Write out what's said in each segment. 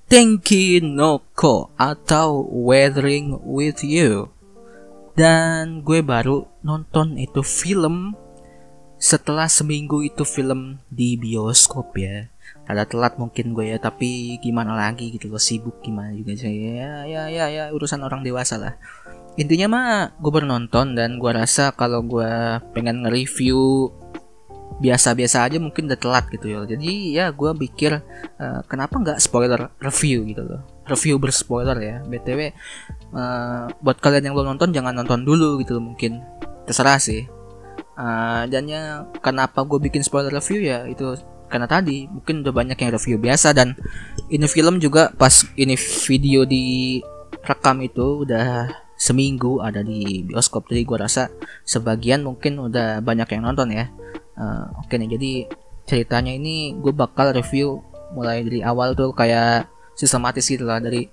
Tenki no Ko atau Weathering with You. Dan gue baru nonton itu film setelah seminggu itu film di bioskop ya. Ada telat mungkin gue ya, tapi gimana lagi gitu loh, sibuk gimana juga sih. Ya urusan orang dewasa lah. Intinya mah gue baru nonton dan gue rasa kalau gue pengen nge-review biasa-biasa aja mungkin udah telat gitu ya. Jadi ya gue pikir kenapa nggak spoiler review gitu loh. Review berspoiler ya. BTW buat kalian yang belum nonton jangan nonton dulu gitu loh, mungkin terserah sih. Dan ya kenapa gue bikin spoiler review ya itu karena tadi mungkin udah banyak yang review biasa, dan ini film juga pas ini video direkam itu udah seminggu ada di bioskop, jadi gue rasa sebagian mungkin udah banyak yang nonton ya. Oke nih, jadi ceritanya ini gue bakal review mulai dari awal tuh kayak sistematis gitu lah, dari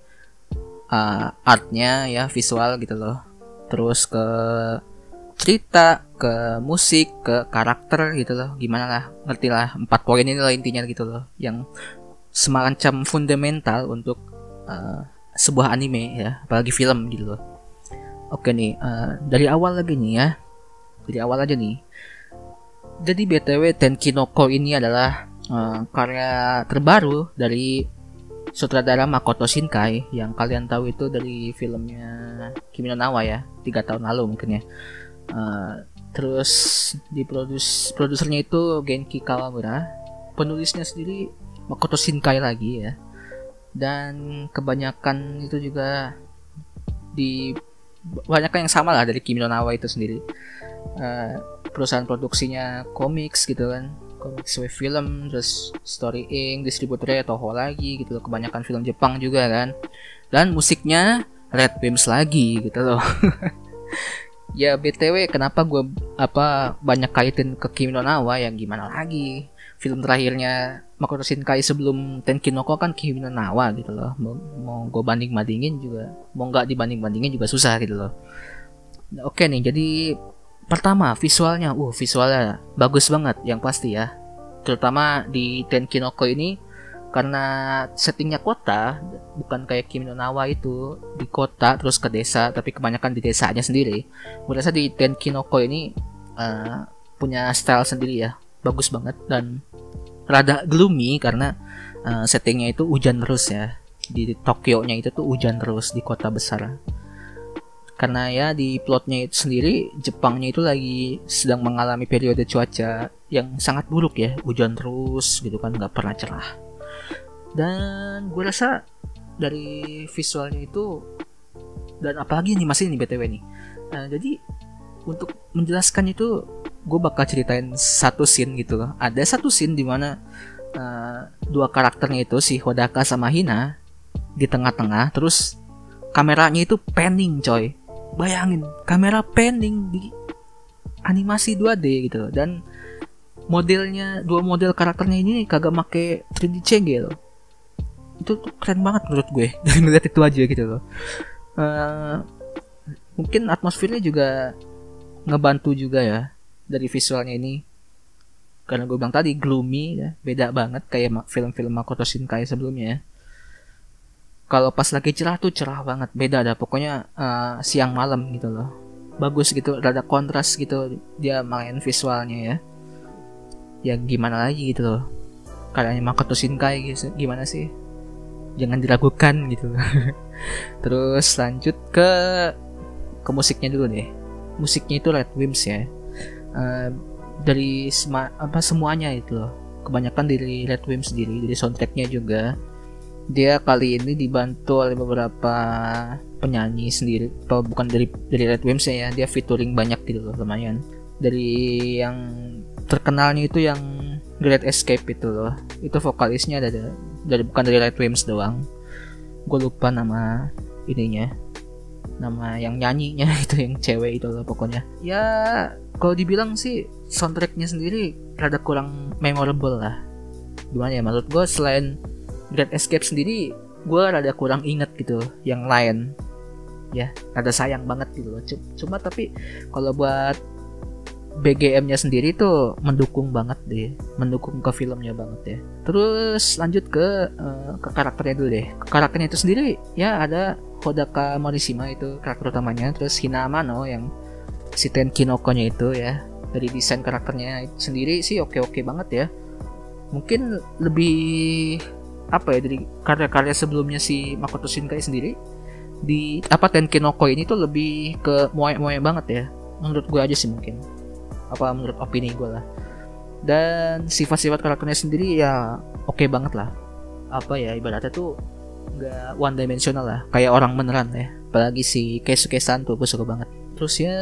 artnya ya, visual gitu loh, terus ke cerita, ke musik, ke karakter gitu loh, gimana lah, ngerti lah 4 poin ini lah intinya gitu loh, yang semacam fundamental untuk sebuah anime ya, apalagi film gitu loh. Oke nih, dari awal lagi nih ya, dari awal aja nih. Jadi BTW Tenki no Ko ini adalah karya terbaru dari sutradara Makoto Shinkai yang kalian tahu itu dari filmnya Kimi no Na wa ya, 3 tahun lalu mungkin ya. Terus produsernya itu Genki Kawamura, penulisnya sendiri Makoto Shinkai lagi ya, dan kebanyakan itu juga di banyak yang sama lah dari Kimi no Na wa itu sendiri. Perusahaan produksinya Comics gitu kan, Comics Wave Film, terus Story Inc, distributornya Toho lagi gitu loh, kebanyakan film Jepang juga kan, dan musiknya Red Wimps lagi gitu loh. Ya BTW kenapa gue banyak kaitin ke Kimi no Na wa, yang gimana lagi, film terakhirnya Makoto Shinkai sebelum Tenki no Ko kan Kimi no Na wa gitu loh. Mau gue banding-bandingin juga, mau nggak dibanding-bandingin juga susah gitu loh. Oke nih, jadi pertama visualnya bagus banget yang pasti ya, terutama di Tenki no Ko ini karena settingnya kota, bukan kayak Kimi no Na wa itu di kota terus ke desa, tapi kebanyakan di desanya sendiri. Gue rasa di Tenki no Ko ini punya style sendiri ya, bagus banget, dan rada gloomy karena settingnya itu hujan terus ya, di Tokyo-nya itu tuh hujan terus di kota besar. Karena ya di plotnya itu sendiri Jepangnya itu lagi sedang mengalami periode cuaca yang sangat buruk ya, hujan terus gitu kan, nggak pernah cerah. Dan gue rasa dari visualnya itu, dan apalagi animasi ini BTW nih. Jadi untuk menjelaskan itu gue bakal ceritain satu scene gitu loh. Ada satu scene di mana dua karakternya itu si Hodaka sama Hina di tengah-tengah, terus kameranya itu panning coy. Bayangin kamera panning di animasi 2D gitu loh. Dan modelnya, dua model karakternya ini kagak make 3D CG loh. Itu tuh keren banget menurut gue dari ngeliat itu aja gitu loh. Mungkin atmosfernya juga ngebantu juga ya dari visualnya ini, karena gue bilang tadi gloomy ya, beda banget kayak film-film Makoto Shinkai sebelumnya ya. Kalau pas lagi cerah tuh cerah banget, beda dah pokoknya, siang malam gitu loh, bagus gitu, rada kontras gitu dia main visualnya ya. Ya gimana lagi gitu loh, karyanya Makoto Shinkai gitu, gimana sih, jangan diragukan gitu. Terus lanjut ke musiknya dulu deh. Musiknya itu Red Wimps ya. Dari semuanya itu loh, kebanyakan dari Red Wimps sendiri, dari soundtracknya juga. Dia kali ini dibantu oleh beberapa penyanyi sendiri, bukan dari Red Wimps ya, dia featuring banyak gitu loh, lumayan. Dari yang terkenalnya itu yang Great Escape itu loh, itu vokalisnya dari bukan dari Red Wimps doang. Gue lupa nama ininya, nama yang nyanyinya itu, yang cewek itu loh pokoknya. Ya kalau dibilang sih soundtracknya sendiri rada kurang memorable lah. Gimana ya, menurut gue selain Great Escape sendiri gue rada kurang inget gitu yang lain ya, rada sayang banget gitu loh. Cuma tapi kalau buat BGM-nya sendiri tuh mendukung banget deh, mendukung ke filmnya banget ya. Terus lanjut ke karakternya dulu deh. Karakternya itu sendiri ya ada Hodaka Morishima itu karakter utamanya, terus Hina Amano yang si Tenkinoko-nya itu ya. Dari desain karakternya sendiri sih oke banget ya. Mungkin lebih apa ya dari karya-karya sebelumnya si Makoto Shinkai sendiri di apa Tenkinoko ini tuh lebih ke moe-moe banget ya. Menurut gue aja sih mungkin. Apa menurut opini gue lah. Dan sifat-sifat karakternya sendiri ya oke banget lah. Apa ya ibaratnya tuh nggak one dimensional lah, kayak orang beneran ya. Apalagi si Keisuke-san tuh gue suka banget. Terus ya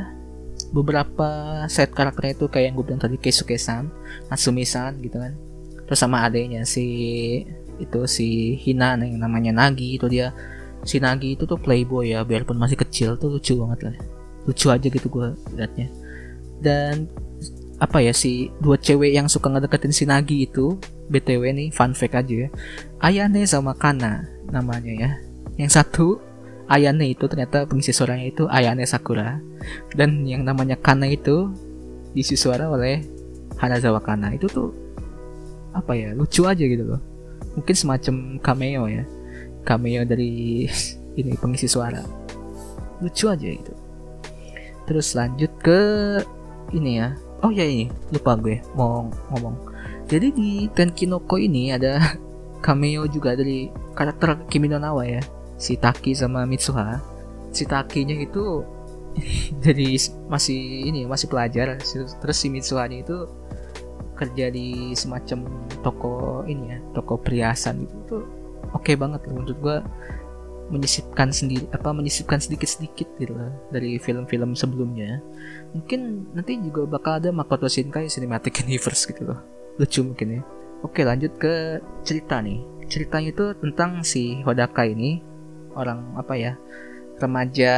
beberapa set karakternya itu kayak yang gue bilang tadi, Keisuke-san, Natsumi-san gitu kan. Terus sama adeknya si Hina yang namanya Nagi itu, dia si Nagi itu tuh playboy ya, biarpun masih kecil tuh lucu banget lah. Lucu aja gitu gue liatnya. Dan apa ya, si dua cewek yang suka ngedeketin si Nagi itu, BTW nih fun fact aja ya, Ayane sama Kana namanya ya. Yang satu Ayane itu ternyata pengisi suaranya itu Ayane Sakura, dan yang namanya Kana itu diisi suara oleh Hanazawa Kana. Itu tuh apa ya, lucu aja gitu loh, mungkin semacam cameo ya, cameo dari ini pengisi suara, lucu aja gitu. Terus lanjut ke ini ya. Oh ya, ini lupa gue mau ngomong. Jadi di Tenkinoko ini ada cameo juga dari karakter Kimi no Na wa ya, si Taki sama Mitsuha. Si Takinya itu jadi masih pelajar. Terus si Mitsuhanya itu kerja di semacam toko ini ya, toko perhiasan gitu. Itu oke banget loh menurut gue, menyisipkan sedikit-sedikit gitu lah dari film-film sebelumnya. Mungkin nanti juga bakal ada Makoto Shinkai Cinematic Universe gitu loh, lucu mungkin ya. Oke, lanjut ke cerita nih. Ceritanya itu tentang si Hodaka ini, orang apa ya, remaja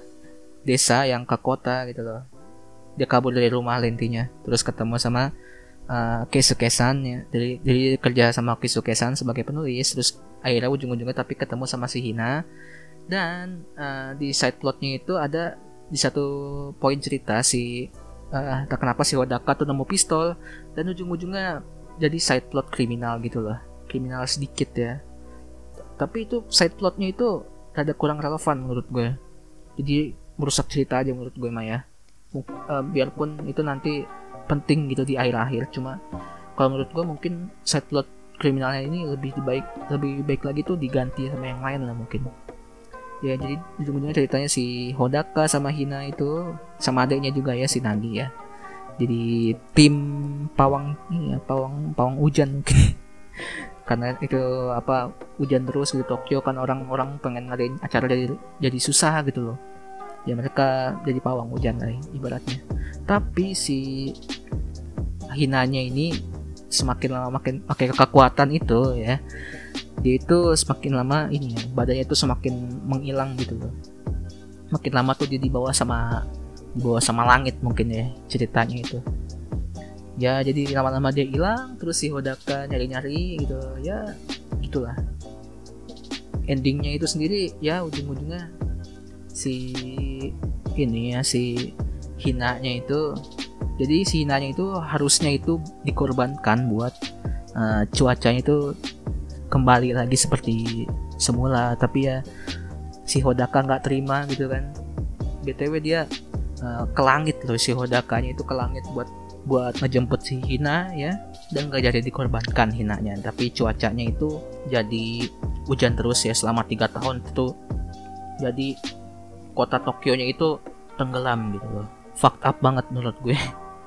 desa yang ke kota gitu loh. Dia kabur dari rumah intinya, terus ketemu sama Keisuke-san ya, dari kerja sama Keisuke-san sebagai penulis. Terus akhirnya ujung-ujungnya tapi ketemu sama si Hina. Dan di side plotnya itu ada di satu poin cerita si tak kenapa si Hodaka tuh nemu pistol, dan ujung-ujungnya jadi side plot kriminal gitu loh, kriminal sedikit ya. Tapi itu side plotnya itu rada kurang relevan menurut gue, jadi merusak cerita aja menurut gue mah ya. Biarpun itu nanti penting gitu di akhir-akhir, cuma kalau menurut gue mungkin side plot kriminalnya ini lebih baik lagi tuh diganti sama yang lain lah mungkin ya. Jadi ujung-ujungnya ceritanya si Hodaka sama Hina itu sama adiknya juga ya, si Nagi ya, jadi tim pawang ini ya, pawang hujan mungkin karena itu apa, hujan terus di Tokyo kan, orang-orang pengen ngadain acara jadi susah gitu loh ya, mereka jadi pawang hujan lah ibaratnya. Tapi si Hinanya ini semakin lama makin pakai kekuatan itu ya, dia itu semakin lama ini ya, badannya itu semakin menghilang gitu loh. Makin lama tuh dia dibawa sama langit mungkin ya ceritanya itu ya. Jadi lama-lama dia hilang, terus si Hodaka nyari-nyari gitu ya, gitulah endingnya itu sendiri ya. Ujung-ujungnya si ini ya, si Hinanya itu, jadi si Hinanya itu harusnya itu dikorbankan buat cuacanya itu kembali lagi seperti semula. Tapi ya si Hodaka nggak terima gitu kan. BTW dia ke langit loh, si Hodakanya itu ke langit buat ngejemput si Hina ya, dan gak jadi dikorbankan Hinanya. Tapi cuacanya itu jadi hujan terus ya selama 3 tahun itu. Jadi kota Tokyo-nya itu tenggelam gitu loh. Fucked up banget menurut gue.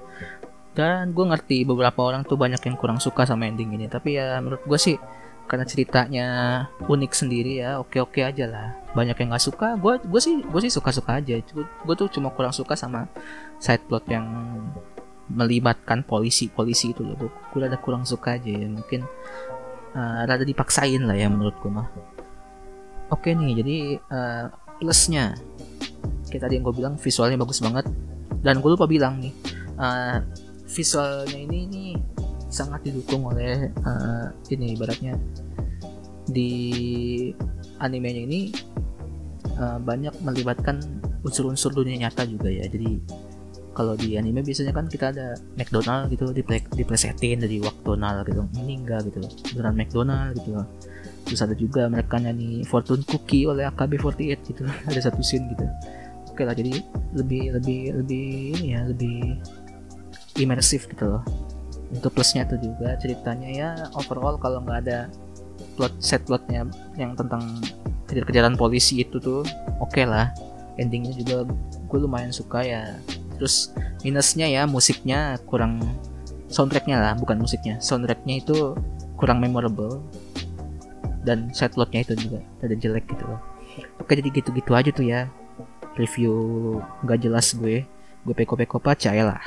Dan gue ngerti beberapa orang tuh banyak yang kurang suka sama ending ini, tapi ya menurut gue sih karena ceritanya unik sendiri ya, oke aja lah. Banyak yang nggak suka, gue sih suka aja. Gue tuh cuma kurang suka sama side plot yang melibatkan polisi itu loh. Gue rada kurang suka aja ya, mungkin rada dipaksain lah ya menurut gue mah. Oke nih, jadi plusnya kayak tadi yang gue bilang, visualnya bagus banget. Dan gue lupa bilang nih, visualnya ini sangat didukung oleh ini ibaratnya di animenya ini banyak melibatkan unsur-unsur dunia nyata juga ya. Jadi Kalau di anime biasanya kan kita ada McDonald gitu diplesetin dari McDonald gitu, ini enggak gitu, beneran McDonald gitu. Terus ada juga mereka nyanyi Fortune Cookie oleh AKB48 gitu. Ada satu scene gitu. Oke lah, jadi lebih ini ya, lebih imersif gitu loh. Untuk plusnya tuh juga ceritanya ya overall kalau nggak ada plotnya yang tentang kejar-kejaran polisi itu tuh oke lah. Endingnya juga gue lumayan suka ya. Terus minusnya ya musiknya kurang, soundtracknya lah, bukan musiknya, soundtracknya itu kurang memorable, dan side plotnya itu juga ada jelek gitu loh. Oke, jadi gitu-gitu aja tuh ya review nggak jelas gue peko-peko percaya lah.